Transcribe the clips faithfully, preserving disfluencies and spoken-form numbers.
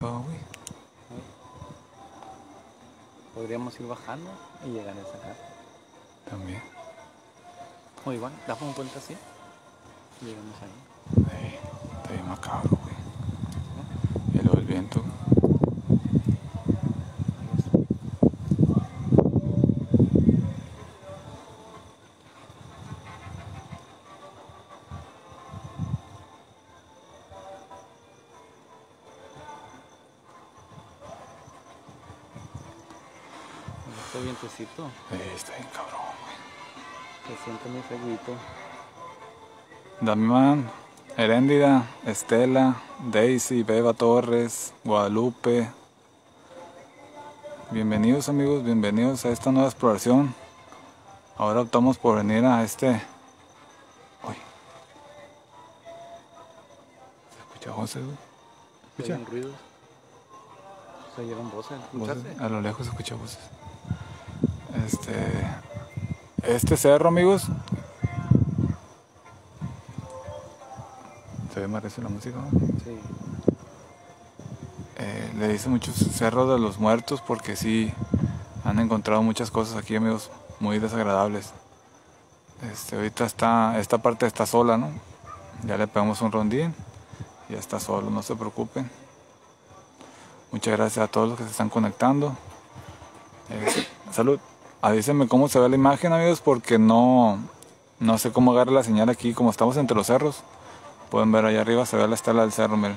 Oh, güey. Podríamos ir bajando y llegar a esa casa. También. O igual, damos una vuelta así. Llegamos ahí. Ey, está bien macabro, güey. Y luego el viento. Este vientecito Ey, está bien cabrón, güey. se siente muy feguito. Damián, Heréndida, Estela, Daisy, Beba Torres, Guadalupe. Bienvenidos, amigos, bienvenidos a esta nueva exploración. Ahora optamos por venir a este... Uy. ¿Se escucha voces, güey? Se ¿Escucha? oyen ruidos. Se oyeron voces. Voces. ¿Escuchaste? A lo lejos se escucha voces. Este... Este cerro, amigos... Se ve más recio la música, ¿no? Sí. Eh, le dice muchos cerros de los muertos porque sí han encontrado muchas cosas aquí, amigos, muy desagradables. Este, ahorita está, esta parte está sola, ¿no? Ya le pegamos un rondín, ya está solo, no se preocupen. Muchas gracias a todos los que se están conectando. Eh, salud. Avísenme cómo se ve la imagen, amigos, porque no, no sé cómo agarra la señal aquí, como estamos entre los cerros. Pueden ver allá arriba, se ve la estela del cerro, miren.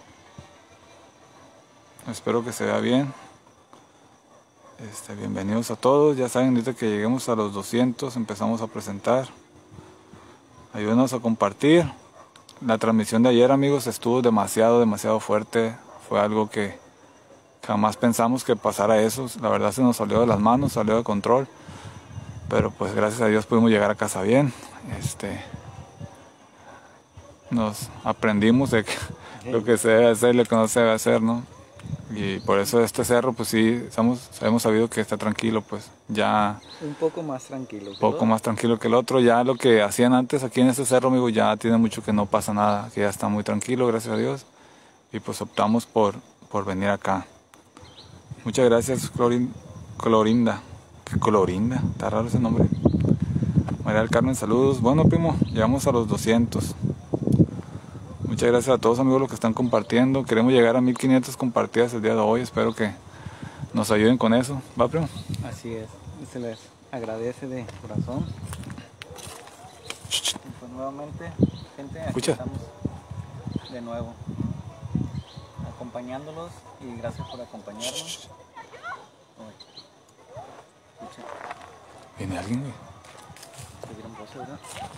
Espero que se vea bien. Este, bienvenidos a todos. Ya saben, ahorita que lleguemos a los doscientos empezamos a presentar. Ayúdenos a compartir. La transmisión de ayer, amigos, estuvo demasiado, demasiado fuerte. Fue algo que jamás pensamos que pasara eso. La verdad se nos salió de las manos, salió de control. Pero pues gracias a Dios pudimos llegar a casa bien. Este, nos aprendimos de que lo que se debe hacer y lo que no se debe hacer, ¿no? Y por eso este cerro, pues sí, hemos, hemos sabido que está tranquilo, pues ya... Un poco más tranquilo. Un poco más tranquilo que el otro. Ya lo que hacían antes aquí en este cerro, amigo, ya tiene mucho que no pasa nada, que ya está muy tranquilo, gracias a Dios. Y pues optamos por, por venir acá. Muchas gracias, Clorin, Clorinda. ¿Qué Clorinda? Está raro ese nombre. María del Carmen, saludos. Bueno, primo, llegamos a los doscientos. Muchas gracias a todos, amigos, los que están compartiendo. Queremos llegar a mil quinientas compartidas el día de hoy. Espero que nos ayuden con eso. ¿Va, primo? Así es. Se les agradece de corazón. Y pues nuevamente, gente, aquí Escucha. estamos de nuevo acompañándolos y gracias por acompañarnos. Uy. Escucha, ¿Viene alguien, güey? se dieron voces, ¿verdad?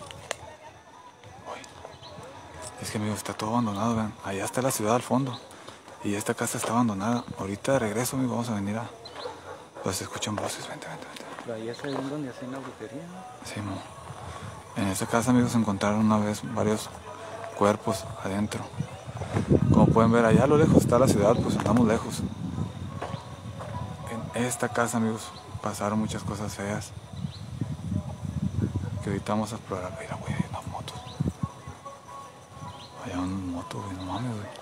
Es que, amigo, está todo abandonado, vean. Allá está la ciudad al fondo. Y esta casa está abandonada. Ahorita de regreso, amigo, vamos a venir a... Pues se escuchan voces, vente, vente, vente. Pero ahí es ahí donde hacen la brujería, ¿no? Sí, mo. En esa casa, amigos, se encontraron una vez varios cuerpos adentro. Como pueden ver, allá a lo lejos está la ciudad, pues andamos lejos. En esta casa, amigos, pasaron muchas cosas feas. Que ahorita vamos a explorar. Mira, güey, hay unas motos. Hay una moto, güey, no mames, güey.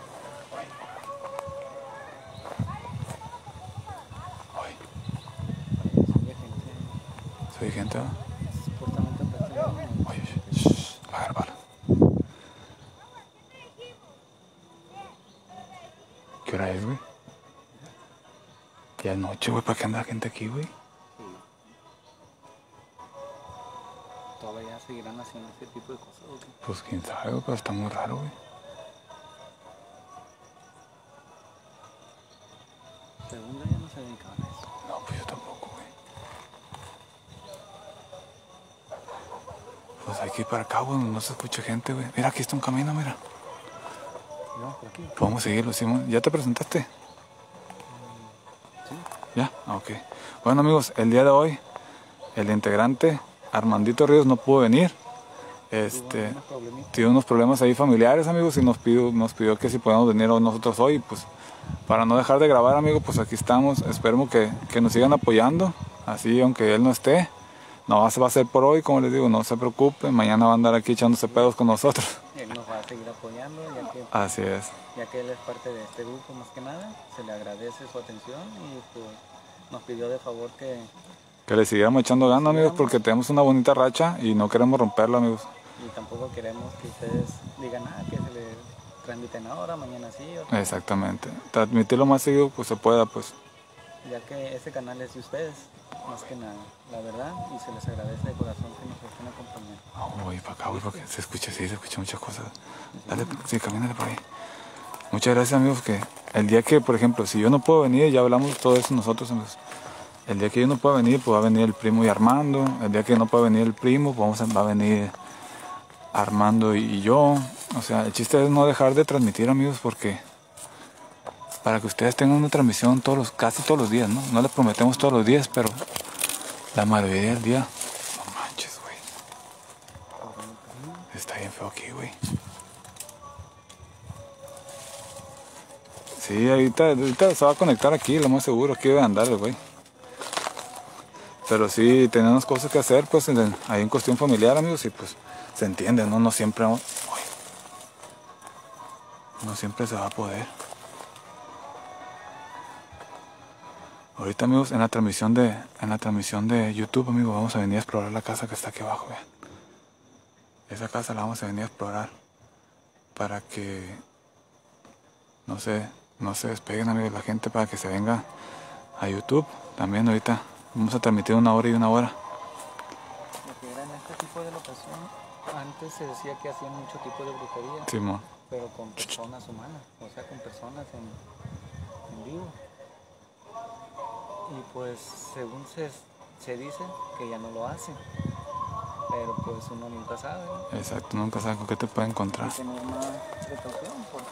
Ay, Había gente soy gente, ¿verdad? supuestamente atrás. Oye, shh, a grabar. ¿Qué hora es, güey? Ya es noche, güey, ¿para qué anda la gente aquí, güey? Todavía seguirán haciendo ese tipo de cosas, ¿o qué? Pues quién sabe, güey, pero está muy raro, güey. Según yo ya no se dedicaban a eso. No, pues yo tampoco, güey. Pues hay que ir para acá, güey, donde no se escucha gente, güey. Mira, aquí está un camino, mira. No, por aquí. Podemos seguirlo, Simón. ¿Ya te presentaste? Sí. ¿Ya? Ah, ok. Bueno, amigos, el día de hoy, el integrante Armandito Ríos no pudo venir. Este, Tuvo unos problemitas. tiene unos problemas ahí familiares, amigos, y nos pidió, nos pidió que si podemos venir hoy nosotros hoy, pues para no dejar de grabar, amigos, pues aquí estamos. Esperemos que, que nos sigan apoyando, así aunque él no esté. No se va a hacer por hoy, como les digo, no se preocupen, mañana va a andar aquí echándose pedos con nosotros. Él nos va a seguir apoyando, ya que Así es. ya ya que él es parte de este grupo más que nada. Se le agradece su atención y pues nos pidió de favor que... Que le siguiéramos echando ganas, amigos, porque tenemos una bonita racha y no queremos romperla, amigos. Y tampoco queremos que ustedes digan, ah, que se le transmiten ahora, mañana sí. Otra. Exactamente. Transmitirlo más seguido, pues se pueda, pues. Ya que ese canal es de ustedes, más que nada, la verdad, y se les agradece de corazón que nos estén acompañando. Oh, voy para acá, voy, porque se escucha, sí, se escucha muchas cosas. Dale, sí, camínale por ahí. Muchas gracias, amigos, que el día que, por ejemplo, si yo no puedo venir, ya hablamos todo eso nosotros, amigos. El día que yo no pueda venir, pues va a venir el primo y Armando. El día que no pueda venir el primo, pues vamos a, va a venir Armando y, y yo. O sea, el chiste es no dejar de transmitir, amigos, porque para que ustedes tengan una transmisión todos los, casi todos los días, ¿no? No les prometemos todos los días, pero la mayoría del día. No manches, güey. Está bien feo aquí, güey. Sí, ahorita, ahorita se va a conectar aquí, lo más seguro. Aquí debe andar el güey. Pero sí, tenemos cosas que hacer, pues, en, ahí en cuestión familiar, amigos, y pues se entiende, ¿no? No siempre, uy, no siempre se va a poder. Ahorita, amigos, en la transmisión de, en la transmisión de YouTube, amigos, vamos a venir a explorar la casa que está aquí abajo, vean. Esa casa la vamos a venir a explorar para que no se, no se despeguen, amigos, la gente, para que se venga a YouTube. También ahorita vamos a transmitir una hora y una hora. Lo que era en este tipo de locación, antes se decía que hacían mucho tipo de brujería, Simón. pero con personas humanas, o sea, con personas en, en vivo. Y pues según se, se dice que ya no lo hacen, pero pues uno nunca sabe, ¿no? Exacto, nunca sabes con qué te puede Hay encontrar. que tener más precaución porque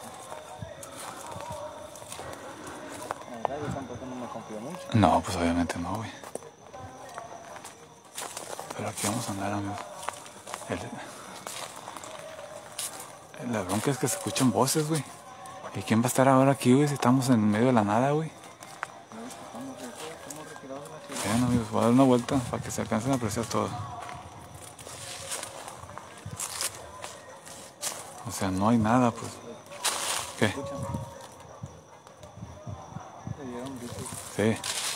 la verdad yo tampoco no me confío mucho. No, pues obviamente no, güey. Pero aquí vamos a andar, amigos. El, la bronca es que se escuchan voces, güey. ¿Y quién va a estar ahora aquí, güey, si estamos en medio de la nada, güey? Vean, amigos, voy a dar una vuelta para que se alcancen a apreciar todo. O sea, no hay nada, pues. ¿Qué? Sí.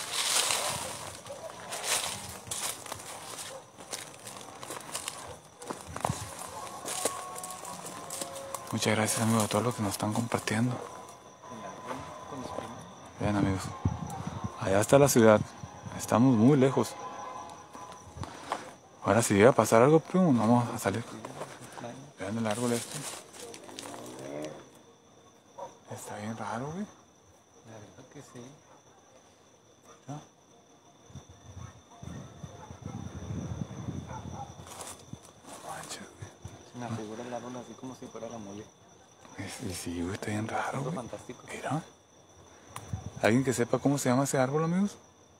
Muchas gracias, amigos, a todos los que nos están compartiendo. Vean, amigos. Allá está la ciudad. Estamos muy lejos. Ahora si llega a pasar algo, primo, vamos a salir. Vean el árbol este. Está bien raro, güey. La verdad que sí. ¿No? Manches, güey. Se me figura el árbol así como si fuera la mole. Sí, sí, güey, está bien raro, güey. Fantástico. Mira. ¿Alguien que sepa cómo se llama ese árbol, amigos?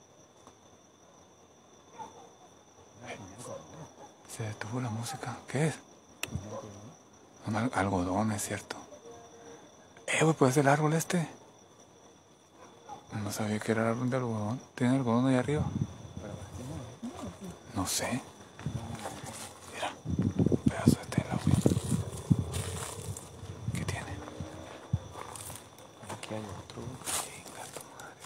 Se detuvo la música. ¿Qué es? Un al- algodón, es cierto. Eh, güey, pues es el árbol este. No sabía que era el árbol de algodón. ¿Tiene algodón ahí arriba? No sé. Mira, un pedazo de tela, güey. ¿Qué tiene? Aquí hay otro. Chinga tu madre.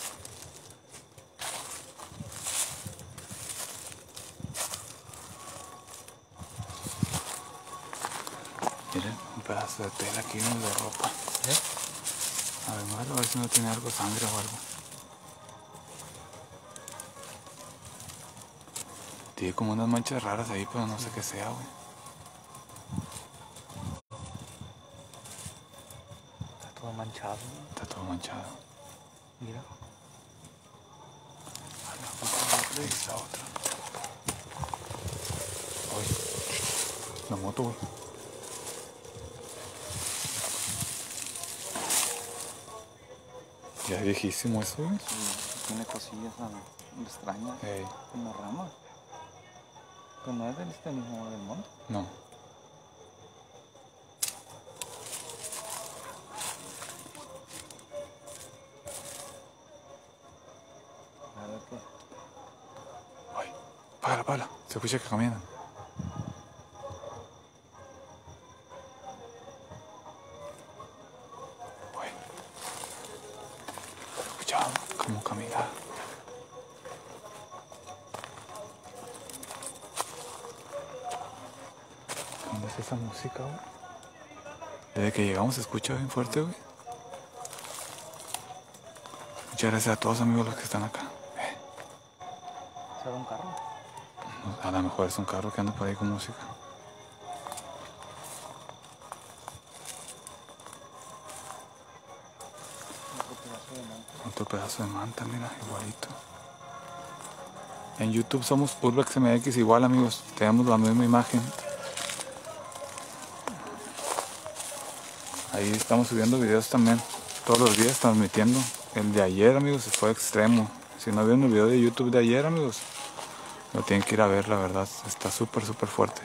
Miren, un pedazo de tela aquí en de ropa. ¿Eh? A ver, muévelo, a ver si no tiene algo, sangre o algo. Tiene como unas manchas raras ahí, pero no sé qué sea, güey. Está todo manchado, ¿no? Está todo manchado. Mira. Ahí está otra. Uy, la moto, güey. Ya es viejísimo eso, güey. Sí, tiene cosillas ah, extrañas, Ey, como ramas. Pero no es del este mismo del monte. no. La verdad que Ay, págala, págala. Se escucha que caminan. Uy, escuchaba como caminar. ¿Dónde es esa música, güey? Desde que llegamos se escucha bien fuerte, güey. Muchas gracias a todos, amigos, los que están acá. Eh. ¿Será un carro? A lo mejor es un carro que anda por ahí con música. Otro pedazo de manta. Otro pedazo de manta, mira, igualito. En YouTube somos Urbex M X igual, amigos. Tenemos la misma imagen. Ahí estamos subiendo videos también. Todos los días transmitiendo. El de ayer, amigos, fue extremo. Si no vieron el video de YouTube de ayer, amigos, lo tienen que ir a ver, la verdad. Está súper, súper fuerte.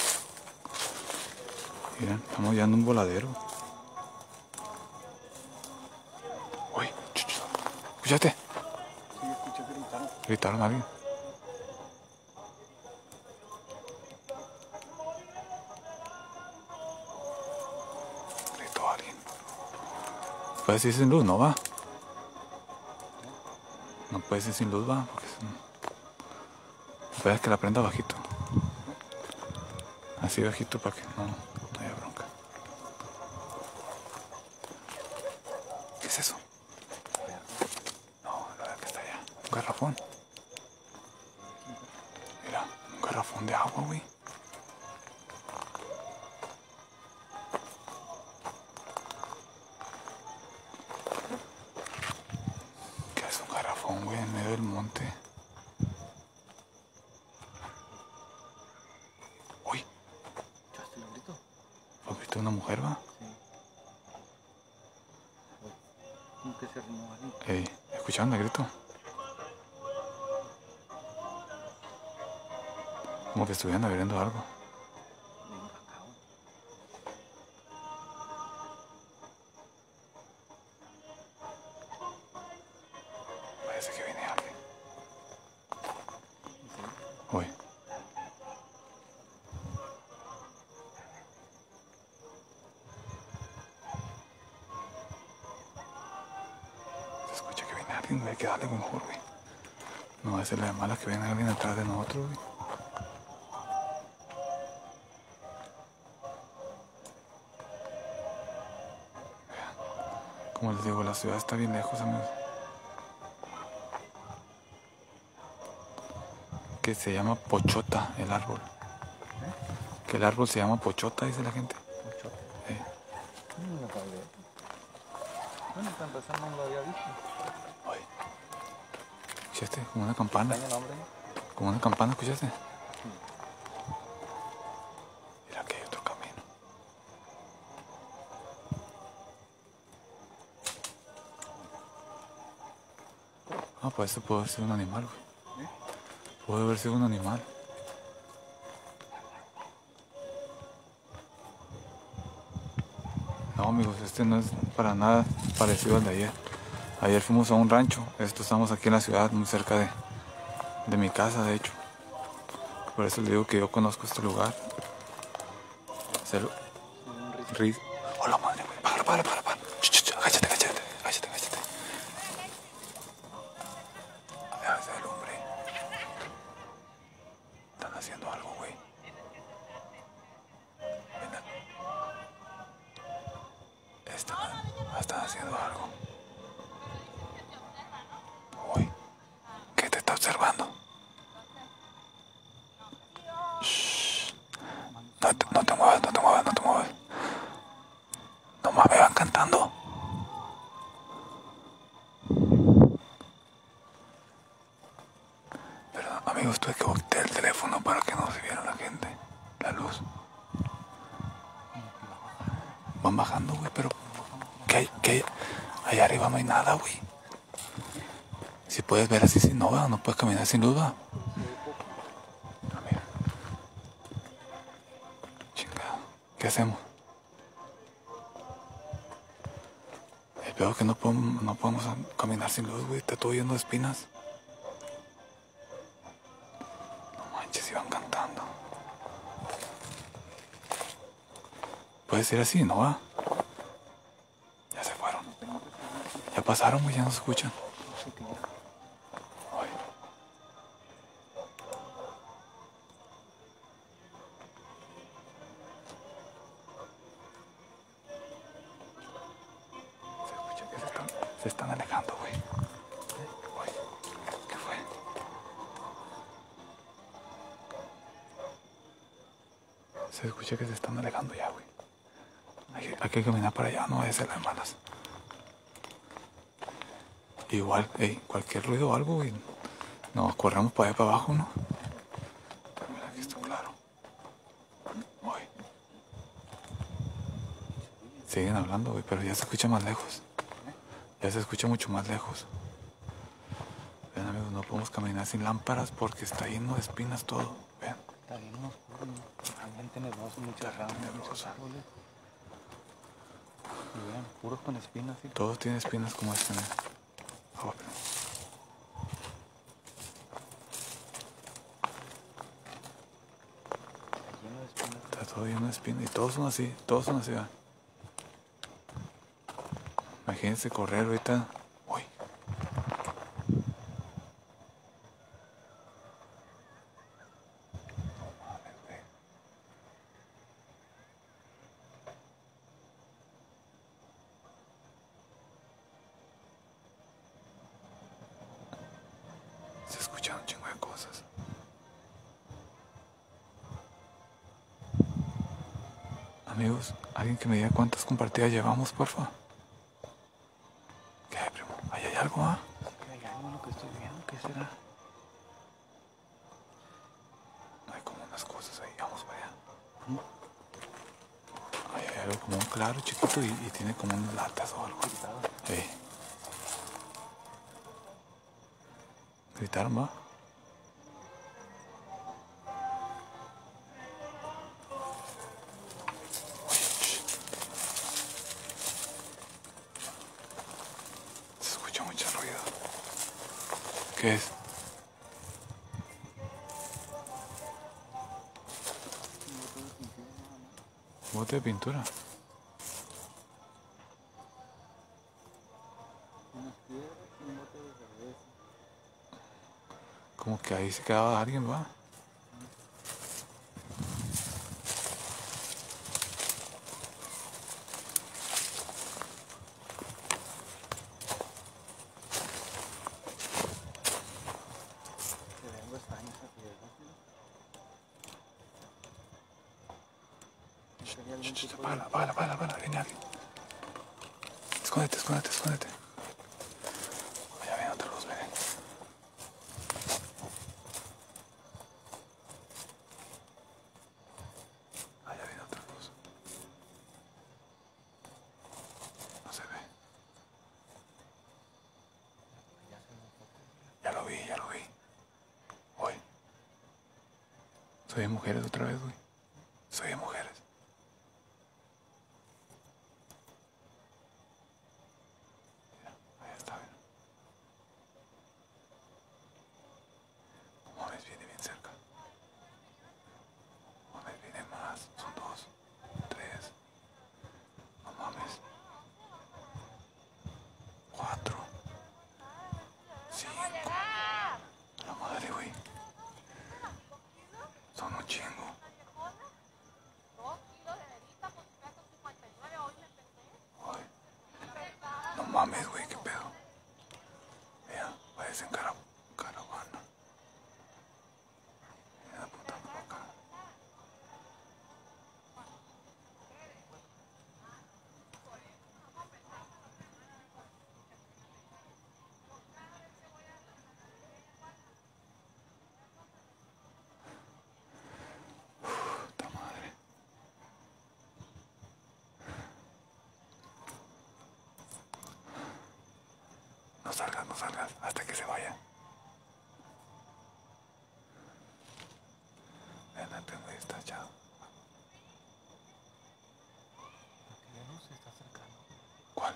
Miren, estamos ya en un voladero. Uy, chuchu. ¿Escuchaste? Sí, escuché que gritaron. Gritaron a alguien. Gritó alguien. Puede ser sin luz, ¿no va? No puede ser sin luz, va. Porque es... Puede que la prenda bajito. Así bajito para que no, no haya bronca. ¿Qué es eso? No, la que está allá. Un garrafón. Mira, un garrafón de agua, güey. ¿Qué es un garrafón, güey, en medio del monte? Uy, ¿Escuchaste el grito? ¿lo viste una mujer, va? Sí. Como que se arrimó alguien. Ey, ¿escucharon el grito? Como que estuvieran abriendo algo. Bien cacao. Parece que viene alguien. Uy. Se escucha que viene alguien, hay que darle mejor, güey. No va a ser la de mala que viene alguien atrás de nosotros, güey. Como les digo, la ciudad está bien lejos, amigos. Que se llama Pochota el árbol. ¿Eh? Que el árbol se llama Pochota, dice la gente. Ocho. Eh. No lo sabía. Bueno, para empezar no lo había visto. Oye. ¿Escuchaste? Como una campana. ¿Extraño el nombre? Como una campana, ¿escuchaste? Mira que hay otro camino. Ah, pues esto puede haber sido un animal, güey. ¿Eh? Puede haber sido un animal. No, amigos, este no es para nada parecido al de ayer. Ayer fuimos a un rancho. Esto estamos aquí en la ciudad, muy cerca de, de mi casa, de hecho. Por eso les digo que yo conozco este lugar. Cero. Riz. Hola, madre, güey. Para, para, para, para. Ch, ch, ch. Agáchate, agáchate. Agáchate, agáchate. Ya ves el hombre. Están haciendo algo, güey. Venga. Están, están haciendo algo. Uy. ¿Qué te está observando? Shh. No te, no te muevas, no te muevas, no te muevas. Nomás me van cantando. Perdón, amigos, tuve que voltear el teléfono para que no se viera la gente. La luz. Van bajando, güey, pero ¿qué hay? ¿Qué hay? Allá arriba no hay nada, güey. Si puedes ver así, si no, va, no puedes caminar sin luz, va. Ah, mira. Chingado. ¿Qué hacemos? El peor es que no podemos, no podemos caminar sin luz, güey. Está todo lleno de espinas. No manches, iban cantando. Puede ser así, ¿no va? Ya se fueron. Ya pasaron, güey, ya no se escuchan. Sí, que ya. Ay. Se escucha que se están, se están alejando, güey. Uy, ¿qué fue? Se escucha que se están alejando ya, güey. Hay, que- hay que caminar para allá, no vaya a ser las malas. Igual, ey, cualquier ruido o algo, güey. Nos corremos para allá para abajo, ¿no? Mira, aquí está claro. Uy. Siguen hablando, güey, pero ya se escucha más lejos. Ya se escucha mucho más lejos. Ven, amigos, no podemos caminar sin lámparas porque está lleno de espinas todo. Ven. Está bien oscuro, ¿no? Bien tenebroso, muchas ramas, muchos árboles. Y vean, puros con espinas, sí. Todos tienen espinas como este, mira. Oh, pero- Está lleno de espinas. Está todo lleno de espinas. Y todos son así, todos son así, ¿verdad? Imagínense correr ahorita. Uy. Se escuchan un chingo de cosas. Amigos, alguien que me diga cuántas compartidas llevamos, porfa. ¿Qué hay, primo? ¿Ahí hay algo, ah? Hay algo en lo que estoy viendo, ¿qué será? Hay como unas cosas ahí, vamos para allá. Ahí hay algo como un claro chiquito y, y tiene como unas latas o algo. Ey. ¿Gritaron, va? Se escucha mucho ruido. ¿Qué es? Bote de pintura. Unas piedras y un bote de cerveza. Como que ahí se quedaba alguien, va. Se ven algo extraño esa piedra, ¿sí? ¿No sería algún Ch, ch, tipo de... Apágala, apágala, apágala, apágala, viene alguien. Escóndete, escóndete, escóndete. Allá viene otra luz, miren. Allá viene otra luz. No se ve. Ya lo vi, ya lo vi. Uy. Soy de mujeres otra vez, güey. Soy de mujeres. Mira, ahí está, mira. No mames, viene bien cerca. No mames, viene más. Son dos, tres. No mames. Cuatro. Cinco. La madre, güey. Son un chingo. Ay. No mames, güey, qué pedo. Mira, parecen cara caravana. Mira, apuntando para acá. Puta madre. No salgas, no salgas, hasta que se vaya. Ven, no tengo ahí, está echado. Aquella luz se está acercando. ¿Cuál?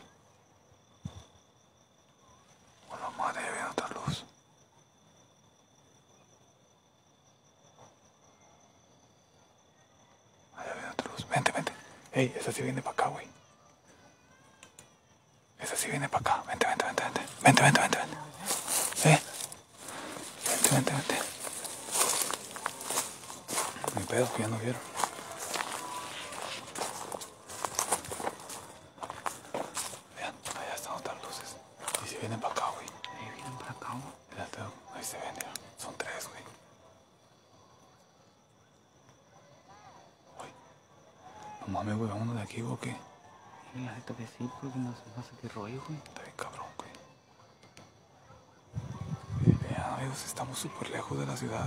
Bueno, madre, ya viene otra luz. Allá viene otra luz. Vente, vente. Ey, esa sí viene para acá, güey. Esa sí viene para acá. Vente, vente, vente, vente. Vente, vente, vente, vente. pedo que ya no vieron. Vean, allá están otras luces. Y si vienen para acá, güey. Ahí vienen para acá, güey. Fíjate, ahí se ven, ya. Son tres, güey. Uy. No mames, güey, vámonos de aquí, ¿o qué? Sí, la neta que sí, porque no sé, no sé qué rollo, güey. Está bien cabrón, güey. Y vean, amigos, estamos súper lejos de la ciudad.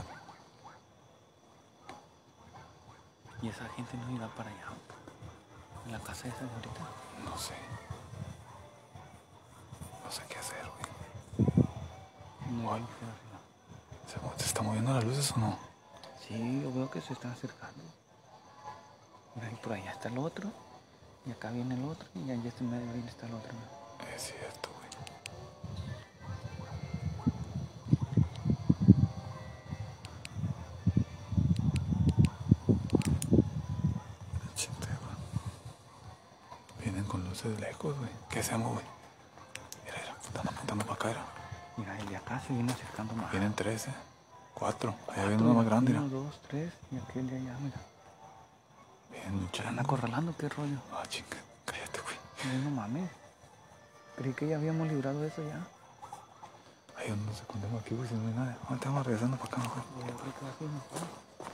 Y esa gente no irá para allá, en la casa de esa señorita. No sé. No sé qué hacer, güey. No, Ay. no sé, arriba. ¿Se, mo- ¿Se están moviendo las luces o no? Sí, yo veo que se están acercando. Mira, y por allá está el otro. Y acá viene el otro. Y allá está en medio ahí está el otro. ¿No? Es cierto, güey. Chinte, güey. Vienen con luces lejos, güey. ¿Qué hacemos, güey? Mira, mira, están apuntando para acá, mira. Mira, el de acá se viene acercando más. Vienen tres, eh. Cuatro. Allá Cuatro, viene uno más mira, grande, Uno, mira. dos, tres. Y aquel de allá, mira. Vienen ¿Se están luchando. acorralando? ¿Qué rollo? Ah, chinga. Cállate, güey. No, no mames. Creí que ya habíamos librado eso ya. Ay, ¿dónde nos escondemos aquí, güey? Si no hay nada. Ahorita vamos regresando para acá, mejor. Yo creo que así no está.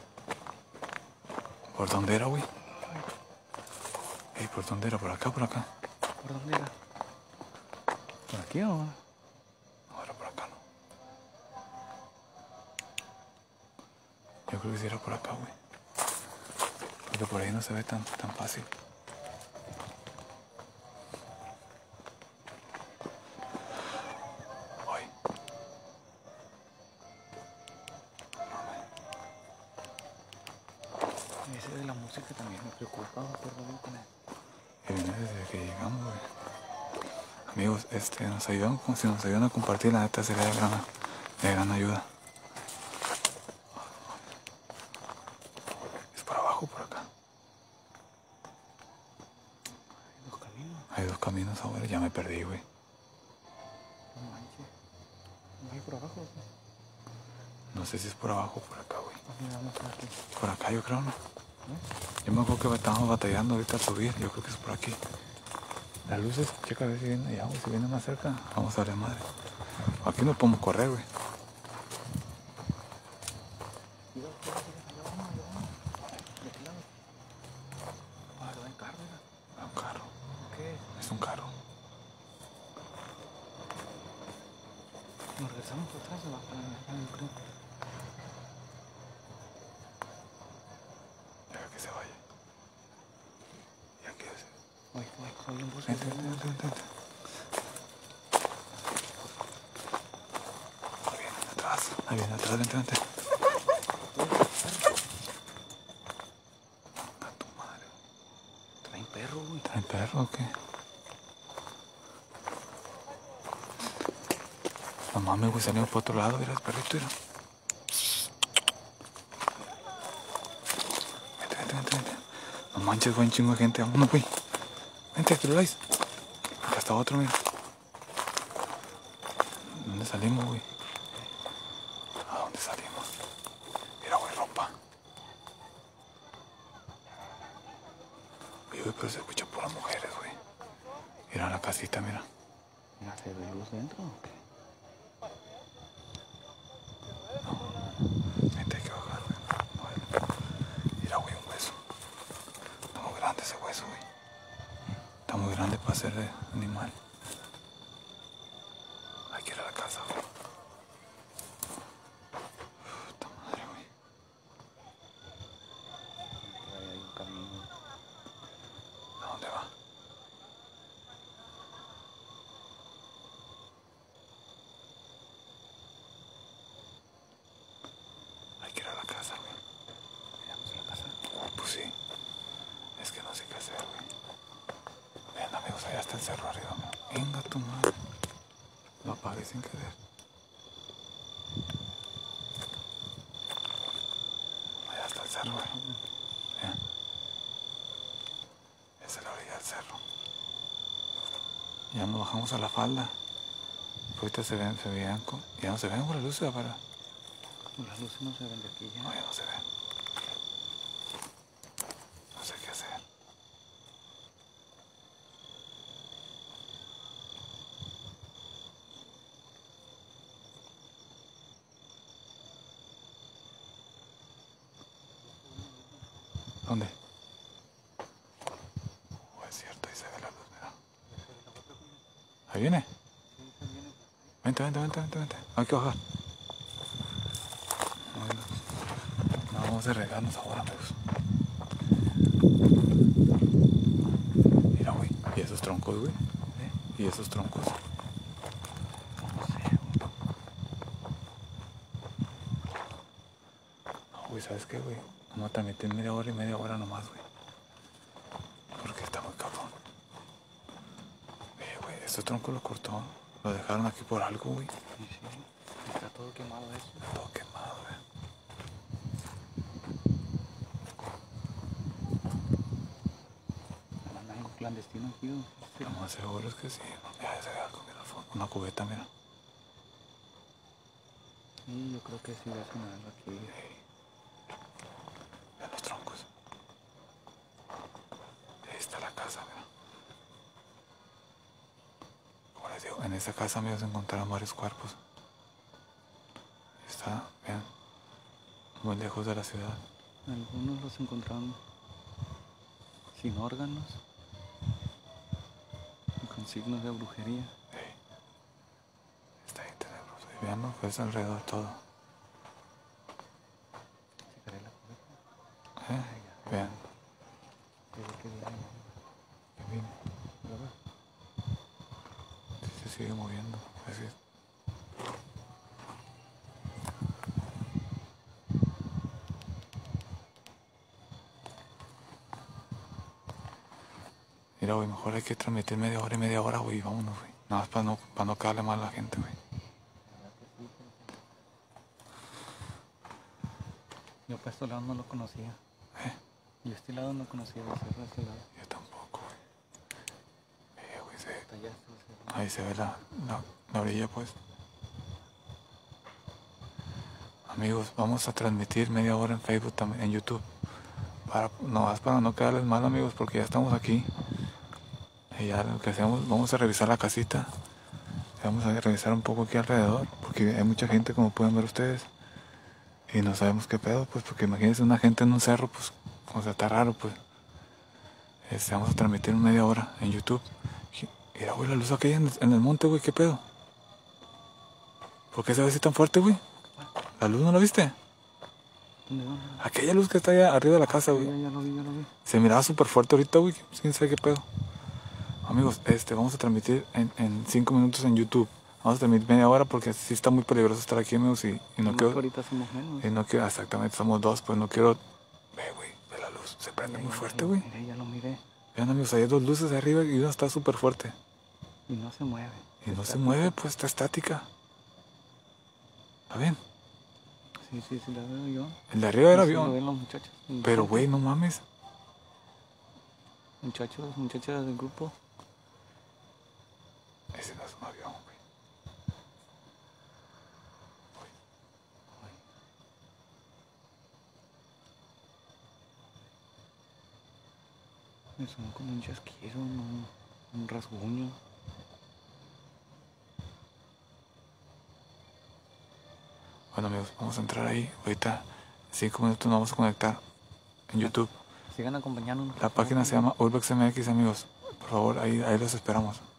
¿Por dónde era, güey? Ey, ¿por dónde era? ¿Por acá o por acá? ¿Por dónde era? ¿Por aquí o...? No, era por acá, no. Yo creo que sí era por acá, güey. Porque por ahí no se ve tan, tan fácil. Ay. Ese de la música también me preocupa. ¿Qué rollo con él? Que viene desde que llegamos, güey. Amigos, este, nos ayudan, si nos ayudan a compartir, la neta sería de gran, de gran ayuda. ¿Es por abajo o por acá? Hay dos caminos. Hay dos caminos ahora, ya me perdí, güey. No manches. ¿No hay por abajo o qué? No sé si es por abajo o por acá, güey. Ah, mira, vamos por aquí. Por acá yo creo, ¿no? ¿No? Yo me acuerdo que estábamos batallando ahorita a subir, yo creo que es por aquí. Las luces, checa a ver si viene allá, güey, si viene más cerca, vamos a ver madre. Aquí no podemos correr, güey. Cuidado, cuidado, cuidado. Allá vamos, allá vamos. ¿De qué lado? Ah, va en carro, mira. Es un carro, ¿Qué? es un carro. Nos regresamos por atrás, se va para allá, yo creo. Deja que se vaya. Y aquí es. Oye, oye, oye, un bus. Vente, vente, vente, vente, vente. Ahí viene atrás, ahí viene atrás, vente, vente. A tu madre. Traen perro, güey. ¿Traen perro o qué? No mames, güey, salimos por otro lado, mira el perrito, mira. Vente, vente, vente, vente. No manches, güey, un chingo de gente, vámonos, güey. Vente, Firulais. Acá está otro, mira. ¿Dónde salimos, güey? ¿A dónde salimos? Mira, güey, ropa. Oye, güey, pero se escucha por las mujeres, güey. Mira la casita, mira. Mira, ¿se ve luz dentro o qué? Vente, hay que bajar, güey. No, vale. Mira, güey, un hueso. Está muy grande ese hueso, güey. Está muy grande para ser de animal. Hay que ir a la casa, güey. Puta madre, güey. Por ahí hay un camino. ¿A dónde va? Hay que ir a la casa, güey. Vamos a la casa. Pues sí. Es que no sé qué hacer, güey. Vean, amigos, allá está el cerro arriba, güey. Venga tu madre. Lo apagué sin querer. Allá está el cerro, güey. Vean. Esa es la orilla del cerro. Ya nos bajamos a la falda. Ahorita se ven, se veían con... Ya no se ven con las luces, para. Pues las luces no se ven de aquí ya. No, ya no se ven. ¿Dónde? Oh, es cierto, ahí se ve la luz, mira. Ahí viene. Vente, vente, vente, vente, vente. Hay que bajar. No, no, vamos a regarnos ahora, amigos. Mira, güey. ¿Y esos troncos, güey? ¿Eh? ¿Y esos troncos? No sé, No, güey, ¿sabes qué, güey? Vamos a transmitir media hora y media hora nomás, güey. Porque está muy cabrón. Eh, güey, estos troncos los cortó. Lo dejaron aquí por algo, güey. sí, sí. Está todo quemado eso. Está todo quemado, güey. Anda algo clandestino aquí, ¿no? Sí. Lo más seguro es que sí. Ya se ve algo, mira, una cubeta, mira. Sí, yo creo que sí va a sonar algo aquí. Vean los troncos. Ahí está la casa, mira. Como les digo, en esta casa, amigos, se encontraron varios cuerpos. Está, vean, muy lejos de la ciudad. Algunos los encontraron sin órganos y con signos de brujería. Hey. Está ahí tenebroso. Y vean, ¿no? Pues alrededor todo. Checaré la cubeta. ¿Eh? Ay, ya, Vean. ya ve que viene. Qué bien. ¿Lo ves? Sí, se sigue moviendo. Así es. Mira, güey, mejor hay que transmitir media hora y media hora, güey, y vámonos, güey. Nada más para no, para no caerle mal a la gente, güey. Yo para este lado no lo conocía. ¿Eh? Yo este lado no conocía de cerro, este lado. Yo tampoco, güey. Eh, güey, se... Hasta allá está el cerro. Ahí se ve la, la, la orilla, pues. Amigos, vamos a transmitir media hora en Facebook también, en YouTube. Para, no, es para no quedarles mal, amigos, porque ya estamos aquí. Y ya lo que hacemos, vamos a revisar la casita. Vamos a revisar un poco aquí alrededor, porque hay mucha gente, como pueden ver ustedes. Y no sabemos qué pedo, pues, porque imagínense una gente en un cerro, pues, o sea, está raro, pues. Este, vamos a transmitir media hora en YouTube. Mira, güey, la luz aquella en el, en el monte, güey, qué pedo. ¿Por qué se ve así tan fuerte, güey? ¿La luz no la viste? ¿Dónde va? Aquella luz que está allá arriba de la casa, güey. Ya, ya lo vi, ya lo vi. Se miraba súper fuerte ahorita, güey. Quién sabe qué pedo. Amigos, este, vamos a transmitir en, en cinco minutos en YouTube. Vamos a transmitir media hora porque sí está muy peligroso estar aquí, amigos. Y, y no Más quiero. que ahorita somos menos. Y no quiero, exactamente, somos dos, pues no quiero. Ve, güey, ve la luz. Se prende Ya, muy ya, fuerte, ya, güey. Mira, ya lo miré. Vean, amigos, hay dos luces de arriba y una está súper fuerte. Y no se mueve. Y no Está se mueve, pues está estática. ¿Está bien? Sí, sí, sí, la veo yo. El de arriba era Sí, lo avión. ven los muchachos. Pero, güey, no mames. Muchachos, muchachas del grupo. Ese no es un avión, güey. Me sonó como un chasquido, un, un rasguño. Bueno, amigos, vamos a entrar ahí. Ahorita, en cinco minutos nos vamos a conectar en YouTube. Sigan acompañándonos. La página se llama Urbex M X, amigos. Por favor, ahí, ahí los esperamos.